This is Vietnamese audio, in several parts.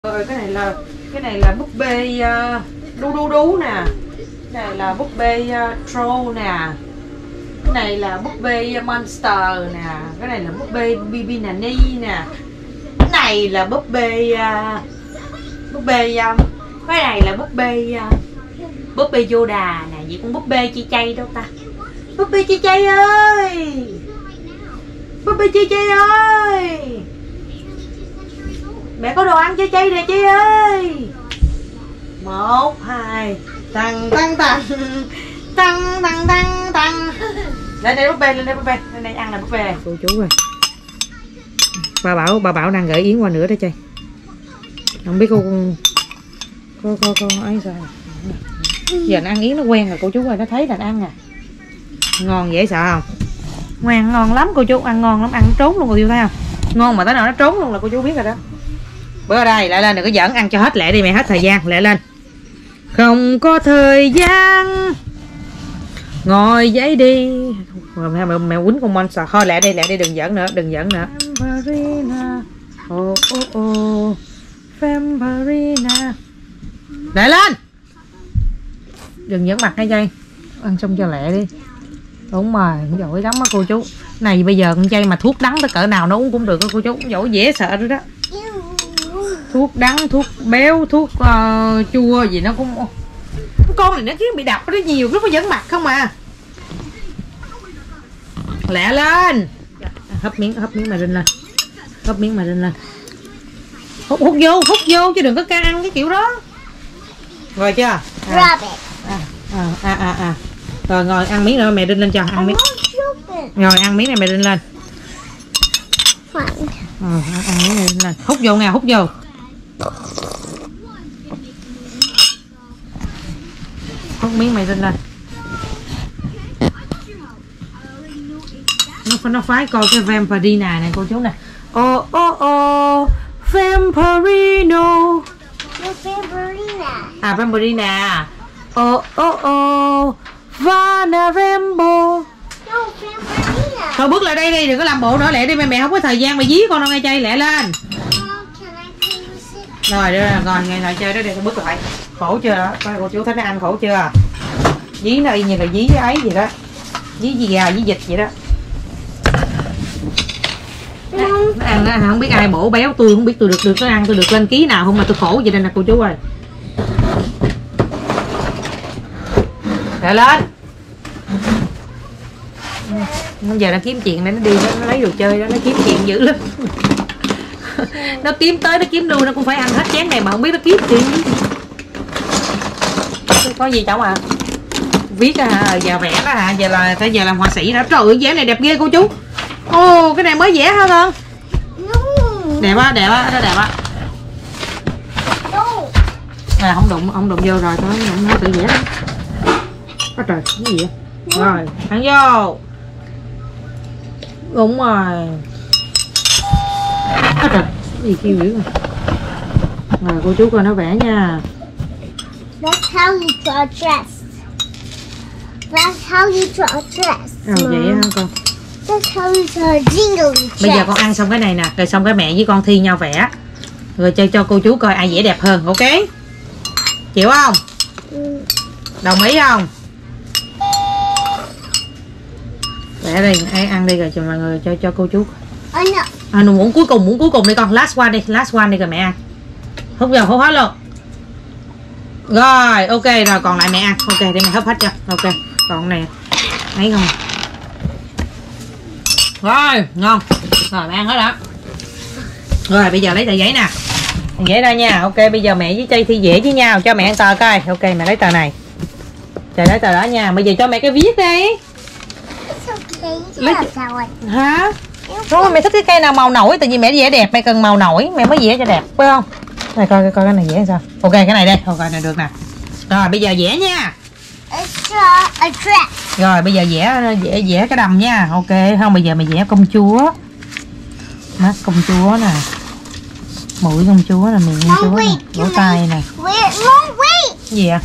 Rồi cái này là búp bê đu đu đú nè. Cái này là búp bê troll nè. Cái này là búp bê monster nè. Cái này là búp bê Bibi Nani nè. Cái này là búp bê cái này là búp bê Yoda nè. Vậy con búp bê chi chay đâu ta? Búp bê chi chay ơi, búp bê chi chay ơi, mẹ có đồ ăn cho Chay nè Chay ơi. 1, 2 tăng tăng tăng tăng tăng tăng tăng. Lên đây búp bê, lên đây búp bê, lên đây ăn là búp bê. Cô chú ơi, bà Bảo đang gửi Yến qua nữa đó Chay. Không biết cô ấy sao. Giờ nó ăn Yến nó quen rồi cô chú ơi, nó thấy là nó ăn à. Ngon dễ sợ không? Ngoan, ngon lắm cô chú, ăn ngon lắm, ăn trốn luôn cô chú thấy không? Ngon mà tới nào nó trốn luôn là cô chú biết rồi đó. Bữa đây lại lên, đừng có giỡn, ăn cho hết lẹ đi mẹ, hết thời gian lẹ lên. Không có thời gian ngồi dậy đi. Mẹ quýnh con monster thôi, lẹ đi đừng giỡn nữa, đừng giỡn nữa. Vampirina. Lẹ lên, đừng giỡn mặt hay Chay, ăn xong cho lẹ đi. Đúng rồi, giỏi lắm á cô chú. Này bây giờ con Chay mà thuốc đắng tới cỡ nào nó uống cũng được đó cô chú, giỏi dễ sợ rồi đó. Thuốc đắng, thuốc béo, thuốc chua gì nó cũng. Con này nó khiến bị đập nó nhiều, nó có dẫn mặt không à. Lẹ lên, hấp miếng mà rinh lên, hấp miếng mà rinh lên. Hút vô chứ đừng có ca ăn cái kiểu đó. Rồi chưa? Rồi ngồi ăn miếng nữa mẹ rinh lên cho ăn miếng. Rồi ăn miếng này mẹ rinh lên. Ăn miếng này rinh lên. Hút vô nè, hút vô. Hút miếng mày rinh lên. Nó phái coi cái Vampirina này cô chú nè. Vampirino. Vampirina. Vana Rambo. Thôi bước lại đây đi, đừng có làm bộ nữa, lẹ đi mẹ không có thời gian mà dí con đâu nghe Chay, lẹ lên. Rồi nghe lại chơi đó đi, bước lại. Khổ chưa đó, coi cô chú thấy nó ăn khổ chưa. Dí nó y như là dí ấy gì đó, dí gà dí vịt vậy đó. Nó ăn nó không biết ai bổ béo, tôi không biết tôi được nó ăn, tôi được lên ký nào không mà tôi khổ vậy đây nè cô chú ơi. Lại lên. Giờ nó kiếm chuyện để nó đi, nó lấy đồ chơi đó, nó kiếm chuyện dữ lắm. Nó kiếm tới nó kiếm lui nó cũng phải ăn hết chén này mà không biết nó kiếm chuyện. Có gì cháu à? Viết à, giờ vẽ đó hả? Giờ làm họa sĩ đó. Trời ơi vẽ này đẹp ghê cô chú. Ồ cái này mới vẽ hả con? Đẹp á, nó đẹp á. À, không đụng vô rồi thôi, nó tự vẽ đó. Ôi trời, cái gì vậy? Rồi, ăn vô. Đúng rồi. Ôi trời, cái gì kêu dữ rồi. Rồi cô chú coi nó vẽ nha. That's how you draw a dress. That's how you draw a dress. Vậy hả con? That's how you draw a jingle dress. Bây giờ con ăn xong cái này nè, rồi xong cái mẹ với con thi nhau vẽ. Rồi chơi cho cô chú coi ai vẽ đẹp hơn, ok? Chịu không? Đồng ý không? Vẽ đi, ai ăn đi rồi cho mọi người cho cô chú. Muốn cuối cùng đi con, last one đi rồi mẹ ăn. Hút vào hút hết luôn. Rồi, ok rồi còn lại mẹ ăn. Ok để mẹ hấp hết cho. Ok, còn này ấy không? Rồi, ngon. Rồi mẹ ăn hết đó. Rồi bây giờ lấy tờ giấy nè. Tờ giấy ra nha. Ok bây giờ mẹ với Chay thi vẽ với nhau, cho mẹ ăn tờ coi. Ok mẹ lấy tờ này. Trời lấy tờ đó nha. Bây giờ cho mẹ cái viết đi. Lấy... Hả? Đúng rồi, mẹ thích cái cây nào màu nổi, tại vì mẹ vẽ đẹp, mẹ cần màu nổi mẹ mới vẽ cho đẹp, phải không? Này coi cái này vẽ sao? Ok cái này đây, ok này được nè. Rồi bây giờ vẽ nha. Rồi bây giờ vẽ cái đầm nha. Ok không, bây giờ mày vẽ công chúa. Mắt công chúa nè, mũi công chúa nè, miệng công chúa nè, lỗ tai nè. Gì vậy?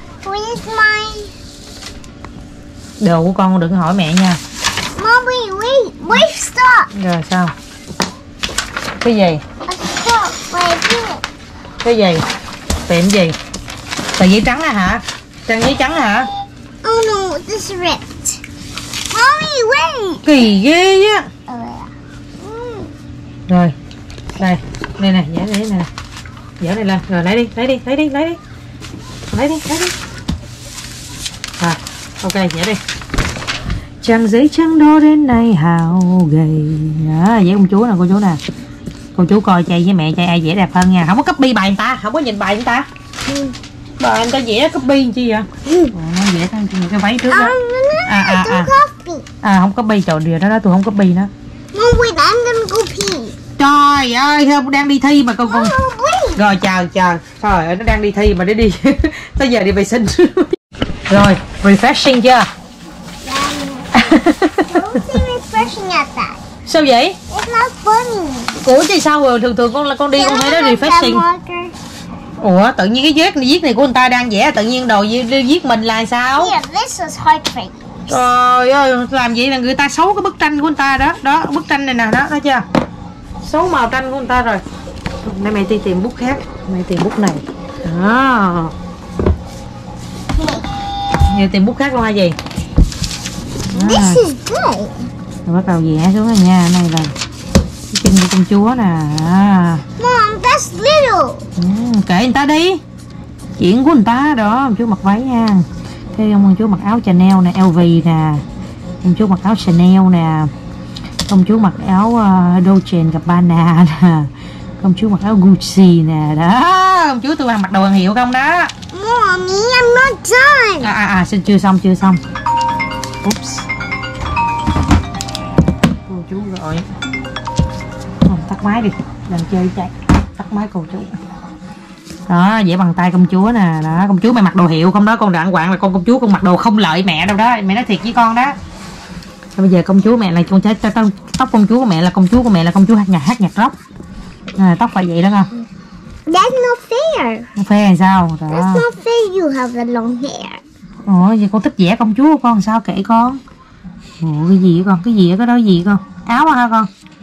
Đồ của con đừng hỏi mẹ nha. Mommy, wait, stop. Rồi sao? Cái gì? Stop, wait. Cái gì? Tiệm gì? Tờ giấy trắng á hả? Trang giấy trắng hả? Oh no, this is ripped. Mommy, wait. Kỳ ghê á. Mm. Rồi, đây nè, dở này nè, dở này lên, rồi lấy đi. Rồi, ok, dở đi. Trang giấy trắng đó đến nay hao gầy. Đó, vẽ công chúa nè, cô chú nè. Cô chú coi chạy với mẹ chạy ai vẽ đẹp hơn nha. Không có copy bài người ta, không có nhìn bài người ta. Bài người ta vẽ copy chi vậy? Vẽ cái váy trước đó. Không copy, trời điều đó tôi không copy nó. Mom, wait, I'm gonna go pee. Trời ơi, đang đi thi mà con. Rồi chờ. Trời ơi, nó đang đi thi mà nó đi. Tới giờ đi vệ sinh. Rồi, refreshing chưa? Don't say refreshing at that. Sao vậy? It's not funny. Ủa chứ sao rồi, thường con đi con thấy đó refreshing. Ủa, tự nhiên cái viết này của người ta đang vẽ, tự nhiên đồ viết mình là sao? Yeah, this is heartbreak. Trời ơi, làm vậy là người ta xấu cái bức tranh của người ta đó. Đó, bức tranh này nè, đó, thấy chưa? Xấu màu tranh của người ta rồi. Đây mẹ đi tìm bút khác. Mẹ tìm bút này. Đó. Giờ tìm bút khác luôn hay gì? This is good. Rồi bắt đầu vẽ xuống rồi nha. Này là cái chân của công chúa nè. Mom, that's little. Kệ người ta đi. Chuyện của người ta đó. Công chúa mặc váy nha. Thế công chúa mặc áo Chanel nè, LV nè. Công chúa mặc áo Chanel nè. Công chúa mặc áo Dolce & Gabbana nè. Công chúa mặc áo Gucci nè. Đó, công chúa tôi mặc đồ hàng hiệu không đó. Mommy, I'm not done. Chưa xong. Oops. Cô chú gọi. Tắt máy đi, làm chơi chạy. Tắt máy cô chú. Đó, vẽ bằng tay công chúa nè. Đó, công chúa mày mặc đồ hiệu không đó, con đàng hoàng là con công chúa con mặc đồ không lợi mẹ đâu đó. Mẹ nói thiệt với con đó. Bây giờ công chúa mẹ là con tóc công chúa của mẹ là công chúa hát nhạc rock. Tóc phải vậy đó không? That's not fair. Không fair hay sao? Đó. That's not fair, you have the long hair. Ủa, vậy con thích vẽ công chúa của con sao kệ con? Ủa, cái gì con? Cái gì ở cái đó gì con? Áo hả con?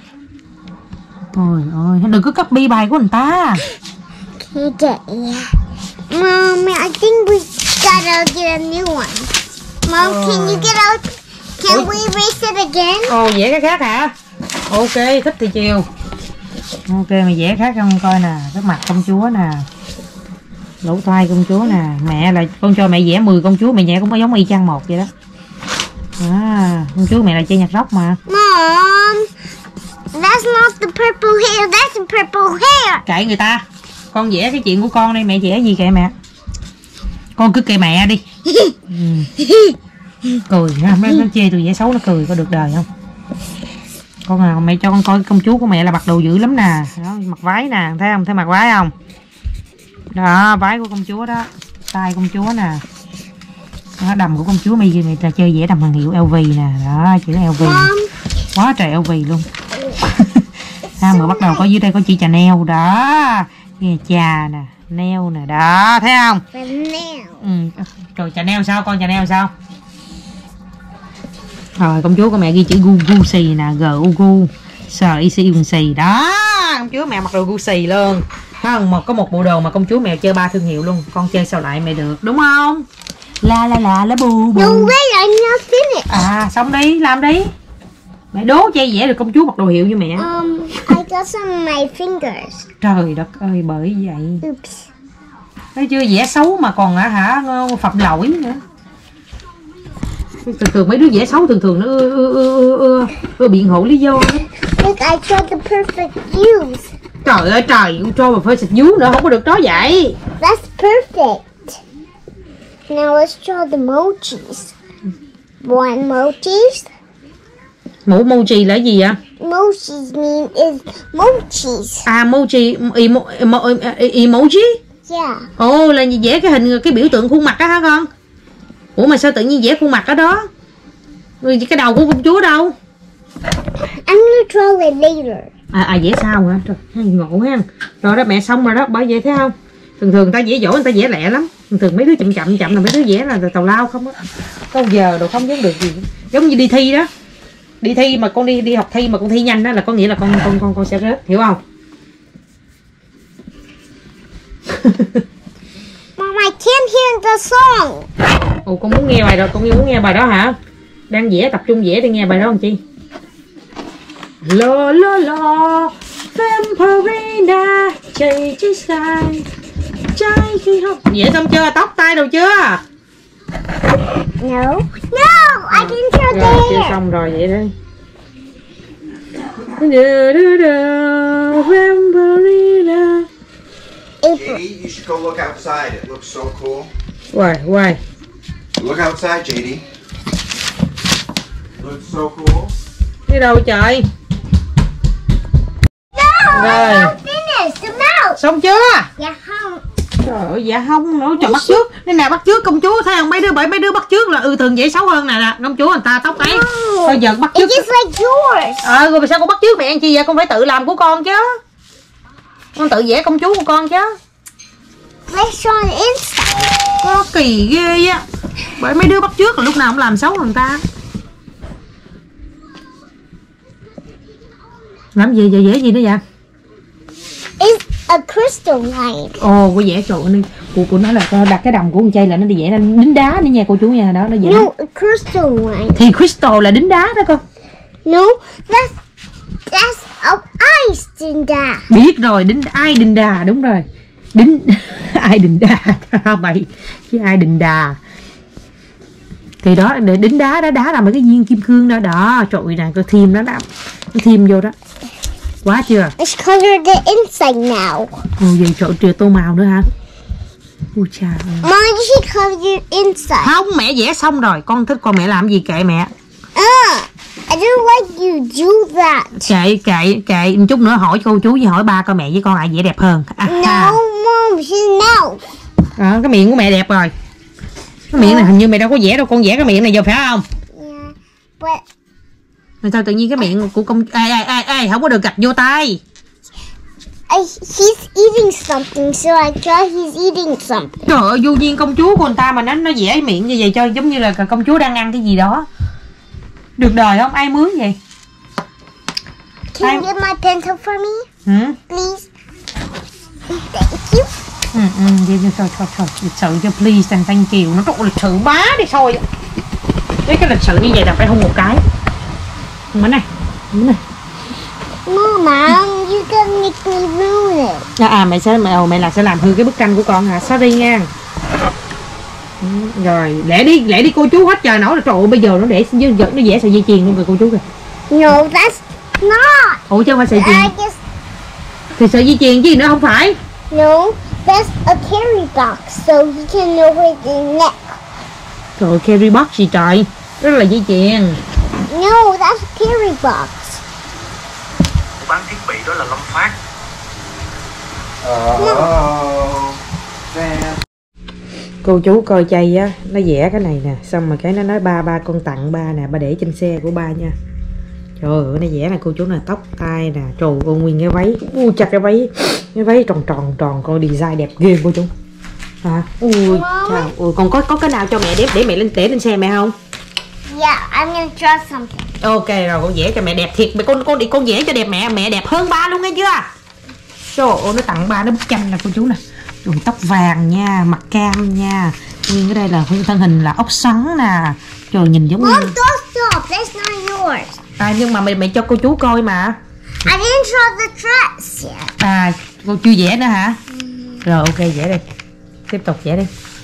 Ôi ôi, đừng có copy bài của người ta. Okay. Mom, I think we gotta get a new one. Mom, can you get out? Can we erase it again? Ồ, vẽ cái khác hả? Ok, thích thì chiều. Ok, mày vẽ khác không coi nè. Cái mặt công chúa nè, lỗ tai công chúa nè. Mẹ là con cho mẹ vẽ 10 công chúa, mẹ vẽ cũng có giống y chang một vậy đó. Công chúa mẹ là chơi nhạc rock mà. Mom, that's not the purple hair, that's the purple hair. Kệ người ta. Con vẽ cái chuyện của con đi, mẹ vẽ gì kệ mẹ. Con cứ kệ mẹ đi. Cười ha, nó chê tôi vẽ xấu nó cười, có được đời không? Con nào mẹ cho con coi công chúa của mẹ là mặc đồ dữ lắm nè. Đó, mặc váy nè, thấy không? Thấy mặc váy không? Đó, váy của công chúa đó. Tay công chúa nè. Đó, đầm của công chúa mày ta chơi vẽ đầm hàng hiệu LV nè. Đó, chữ LV. Quá trời LV luôn. Mà bắt đầu có dưới đây có chữ Chanel đó. Nghe trà nè, nail nè, đó, thấy không? Rồi Chanel sao con, Chanel sao? Rồi công chúa của mẹ ghi chữ Gucci nè, Gucci xì đó. Công chúa mẹ mặc đồ Gucci luôn. Thấy không? Có một bộ đồ mà công chúa mẹ chơi 3 thương hiệu luôn. Con chơi sao lại mẹ được, đúng không? La bu bu. No way, I'm not finished. Xong đi, làm đi. Mẹ đố chơi vẽ được công chúa mặc đồ hiệu như mẹ. I got some on my fingers. Trời đất ơi, bởi vậy. Oops. Thấy chưa, vẽ xấu mà còn phạm lỗi nữa. Thường mấy đứa vẽ xấu thường nó biện hộ lý do đó. Look, I draw the perfect views. Trời ơi trời, con cho mà phải xịt vú nữa, không có được đó vậy. That's perfect. Now let's draw the emojis. One emojis. Emoji là gì vậy? Emojis mean is emojis. Emoji? Yeah. Ồ, là vẽ cái hình, cái biểu tượng khuôn mặt đó hả con? Ủa mà sao tự nhiên vẽ khuôn mặt ở đó? Cái đầu của công chúa đâu? I'm gonna draw it later. Vẽ sao hả? Trời, ngộ ha. Rồi đó mẹ xong rồi đó, bởi vậy thấy không? Thường ta vẽ giỏi người ta vẽ lẹ lắm. Thường mấy đứa chậm là mấy đứa vẽ là tào lao không á. Câu giờ đồ không giống được gì. Giống như đi thi đó. Đi thi mà con đi học thi mà con thi nhanh đó là có nghĩa là con sẽ rớt, hiểu không? Mom, I can't hear the song. Ồ, con muốn nghe bài đó, con muốn nghe bài đó hả? Đang vẽ, tập trung vẽ để nghe bài đó làm chi? Lo lo lo, Vampirina, chạy trên sky, trái khi học. Vẽ xong chưa? Tóc tai đâu chưa? No. No, I didn't show the Rồi, chưa hair. xong rồi vậy đây. Vampirina. April. JD, you should go look outside. It looks so cool. Why? Look outside, JD. It looks so cool. Đi đâu trời? No, Rồi. I'm not finished. I'm out. Xong chưa? Yeah, home. Trời ơi, dạ không nữa, trời bắt trước. Nên nè bắt trước công chúa, thấy không? Mấy đứa bắt trước là thường dễ xấu hơn nè, công chúa người ta tóc ấy. Thôi giờ bắt trước. It's just like yours. Rồi mà sao con bắt trước mẹ ăn chi vậy? Con phải tự làm của con chứ. Con tự vẽ công chúa của con chứ. Let's show the inside. Có kỳ ghê á. Bởi mấy đứa bắt trước là lúc nào cũng làm xấu người ta. Làm gì vậy, vẽ gì nữa vậy? It's a crystal line. Ồ, cô vẽ trộn đi. Cô nói là con đặt cái đồng của con trai là nó đi vẽ lên đính đá nữa nha cô chú nha, đó nó vẽ. No, a crystal line. Thì crystal là đính đá đó con. No, that's of ice in that. Biết rồi, ai đinh đà, đúng rồi. Ai đinh đà mày chứ ai đinh đà. Thì đó để đính đá đó, đá là mấy cái viên kim cương đó đó, trội nè, coi thêm đó đó. Nó thêm vô đó. Quá chưa? Let's color the inside now. Ồ vậy trội trừ tô màu nữa hả? Ôi cha ơi. Mom, you should color your inside. Không, mẹ vẽ xong rồi, con thích con mẹ làm gì kệ mẹ. I don't like you do that. Kệ một chút nữa hỏi cô chú với hỏi ba coi mẹ với con ai vẽ đẹp hơn. No, Mom, no. Đó, cái miệng của mẹ đẹp rồi. Cái miệng này hình như mẹ đâu có vẽ đâu, con vẽ cái miệng này vô phải không? Yeah, but Rồi sao tự nhiên cái miệng của con ê không có được gạch vô tay. he's eating something, so I thought he's eating something. Trời ơi, vô duyên công chúa của người ta mà nó vẽ miệng như vậy cho giống như là công chúa đang ăn cái gì đó. Được đời không? Ai mướn vậy? Can you get my pencil for me, Ừ. please? Thank you. Vậy thôi, lịch sự cho please and thank you. Nó trộn lịch sự bá đi thôi. Với cái lịch sự như vậy là phải không một cái. Bữa này. Mama, you gonna make me ruin it. Mẹ sẽ làm hư cái bức tranh của con hả? Sorry nha. Rồi, lẹ đi cô chú hết trời nổi rồi. Trời ơi, bây giờ nó để nó vẽ sợi dây chuyền luôn rồi cô chú kìa. No, that's not. Ủa chứ không phải sợi I chuyền. guess Thì sợi dây chuyền chứ gì nữa không phải. no. That's a carry box, so he can know where the neck. Trời ơi, carry box gì trời. Đó là dây chuyền. No, that's a carry box. Bán thiết bị đó là Lâm Phát. Cô chú coi chay á, nó vẽ cái này nè, xong rồi cái nó nói ba con tặng ba nè, ba để trên xe của ba nha. Trời ơi, nó vẽ này cô chú nè, tóc tai nè, trời ơi nguyên cái váy, chặt cái váy tròn con design đẹp ghê cô chú. Hả? Ui, chào, còn có cái nào cho mẹ để mẹ để lên xe mẹ không? Yeah, I'm gonna draw something. Ok rồi, con vẽ cho mẹ đẹp thiệt, con vẽ cho đẹp mẹ đẹp hơn ba luôn nghe chưa? Trời ơi, nó tặng ba nó bức tranh nè cô chú nè. Trời, tóc vàng nha, mặt cam nha. Nguyên cái đây là thân hình là ốc xoắn nè. Trời nhìn giống như... Mom, don't stop. That's not yours. Nhưng mà mẹ cho cô chú coi mà. I didn't draw the dress yet. Cô chưa vẽ nữa hả? Rồi ok, vẽ đi. Tiếp tục vẽ đi.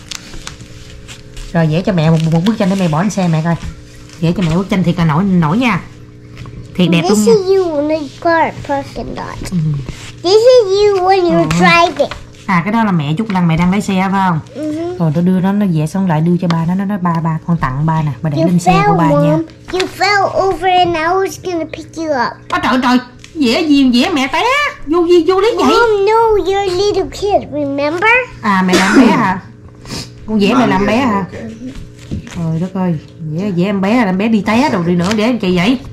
Rồi vẽ cho mẹ một bức tranh để mẹ bỏ lên xe mẹ coi. Vẽ cho mẹ bức tranh thiệt là nổi nha. Thiệt đẹp luôn This nha. is you when you got parking lot. This is you when you're driving. Cái đó là mẹ Trúc Lăng, mẹ đang lấy xe phải không? Rồi nó đưa nó vẽ xong lại đưa cho ba nó nói ba con tặng ba nè, ba để lên xe của ba nha. You fell over and I was gonna pick you up. Trời vẽ gì vẽ mẹ té vô lấy vậy. Mom, no, you're a little kid, remember? Mẹ làm bé hả? Con vẽ mẹ làm bé hả? Trời đất ơi, vẽ em bé là em bé đi té rồi đi nữa để em kỳ vậy.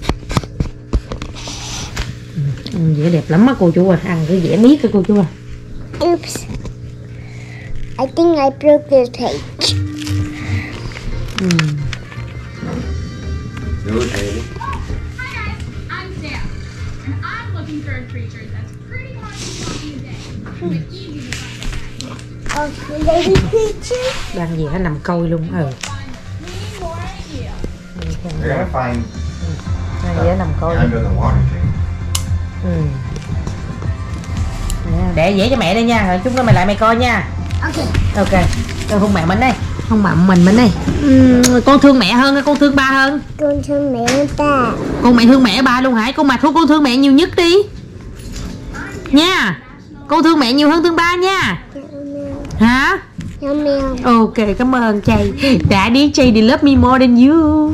Vẽ đẹp lắm á cô chú à, ăn cứ vẽ miết cái cô chú à. Oops. I think I broke this page. Do it, baby. Hi guys, I'm Sam, and I'm looking for a creature that's pretty hard to find today, but easy to find. of lady creature. Đang gì nó nằm coi luôn. They're gonna find Đang gì nó nằm coi. under the water, JD. Nè, để dễ cho mẹ đây nha, rồi chúng ta mày lại mày coi nha. Okay. Ok, cho hôn mẹ mình đây. Hôn mình đây. Con thương mẹ hơn hay con thương ba hơn? Con thương mẹ ba. Con mẹ thương mẹ ba luôn hả? Con thương mẹ nhiều nhất đi nha. Con thương mẹ nhiều hơn thương ba nha. Hả? Mèo. Ok, cảm ơn Chay. Daddy love me more than you. You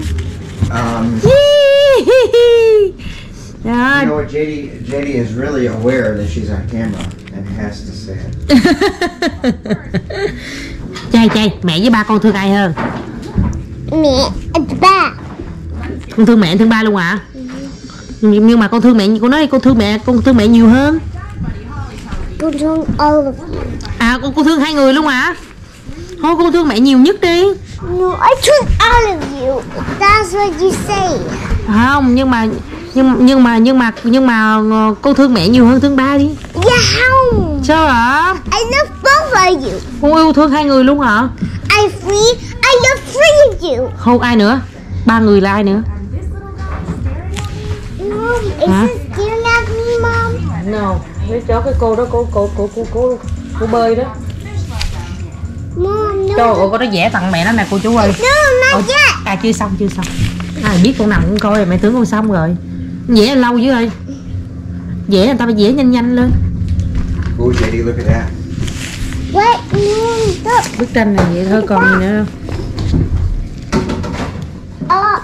Đó. know what, JD is really aware that she's on camera and has to say it. Chay, mẹ với ba con thương ai hơn? Mẹ ba. Con thương mẹ thương ba luôn hả? Nhưng mà con thương mẹ, con nói đi, con thương mẹ nhiều hơn. Con thương all of you. À, con thương hai người luôn hả? Thôi con thương mẹ nhiều nhất đi. No, I thương all of you. That's what you say. Không, nhưng mà con thương mẹ nhiều hơn thương ba đi. Yeah, không. Sao hả? I love both of you. Con yêu thương hai người luôn hả? I love three of you. Không, ai nữa? Ba người là ai nữa? Mom, is Hả? this staring at me, Mom? No, để cho cái cô đó cô bơi đó. Mom, no. Cho cô đó vẽ tặng mẹ nó nè cô chú ơi. No, not yet. À chưa xong. Ai biết con nằm con coi rồi mẹ tưởng con xong rồi. Vẽ lâu dữ rồi. Vẽ người ta phải vẽ nhanh lên. Oh, JD, look at that. What? Mom, look. Bức tranh này vậy thôi còn gì nữa đâu.